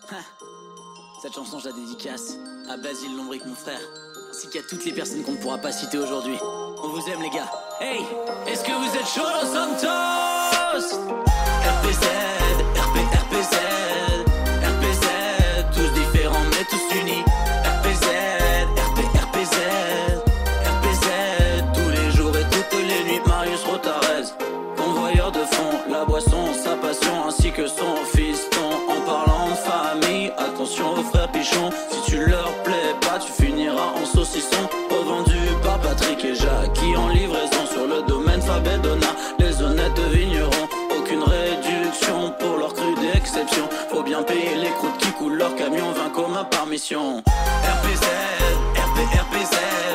Cette chanson, je la dédicace à Basile Lombric, mon frère, ainsi qu'à toutes les personnes qu'on ne pourra pas citer aujourd'hui. On vous aime, les gars. Hey, est-ce que vous êtes chaud, Los Santos? RPZ, RPZ, RPZ, tous différents mais tous unis. RPZ, RPZ, RPZ, tous les jours et toutes les nuits. Marius Rotarez, convoyeur de fond, la boisson, sa passion, ainsi que son fiston. En parlant de famille, attention aux frères Pichon. Si tu leur plais pas, tu finiras en saucisson. Revendu par Patrick et Jackie en livraison sur le domaine Fabedona. Les honnêtes vignerons, aucune réduction pour leur cru d'exception. Faut bien payer les croûtes qui coulent leur camion, 20 communs par mission. RPZ, RPZ,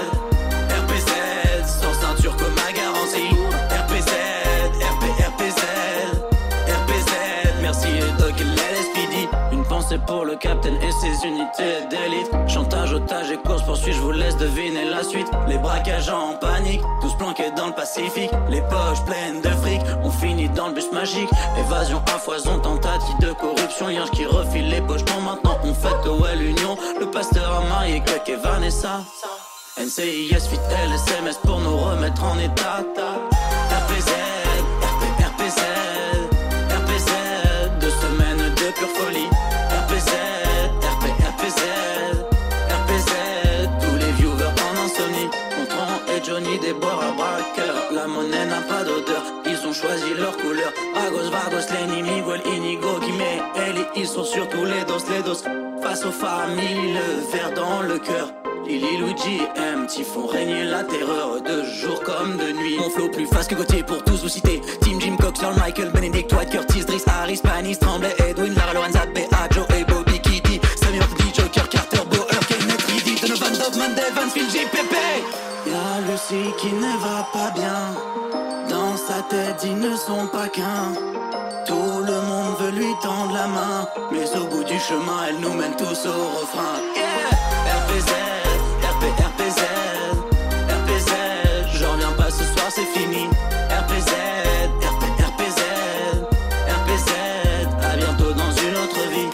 RPZ, sans ceinture comme ma garantie. RPZ, RPZ, RPZ, merci les docs et les SPD. Une pensée pour le capitaine et ses unités d'élite. Chantage, otage et course poursuite, je vous laisse deviner la suite. Les braquages en panique, tous planqués dans le Pacifique. Les poches pleines de fric, on finit dans le bus magique. Évasion à foison, tentative de corruption. Yinche qui refile les poches, non maintenant on fête ouais l'union. Le pasteur a marié Kek et Vanessa. NCIS, fit LSMS pour nous remettre en état. RPZ, RPZ, RPZ, 2 semaines de pure folie. RPZ, RPZ, RPZ, tous les viewers en insomnie. Gontran et Johnny déboire à braqueur. La monnaie n'a pas d'odeur, ils ont choisi leur couleur. Vagos, Vagos, Lenny, Miguel, Inigo, Guimé, Eli, ils sont sur tous les dos. Face aux familles, le verre dans le cœur. Lily, Luigi, MT font régner la terreur de jour comme de nuit. Mon flow plus fast que Gauthier pour tous vous citer. Team Jim Cox, Earl Michael, Benedict White, Curtis, Driss, Harris, Panis, Tremblay, Edwin, Lara, Lorenza, B.A., Joe et Bobby Kitty, Samir, D, Joker, Carter, Bauer, Kenneth, Reedy, Donovan, Dogman, Devans, Phil, J, Pepe. Y'a Lucie qui ne va pas bien. Dans sa tête, ils ne sont pas qu'un. Tout le monde veut lui tendre la main, mais au bout du chemin, elle nous mène tous au refrain. Yeah, RPZ. RPZ, RPZ, j'en reviens pas ce soir, c'est fini. RPZ, RPZ, RPZ, à bientôt dans une autre vie.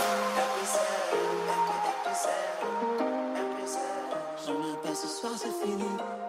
RPZ, RPZ, RPZ, j'en reviens pas ce soir, c'est fini.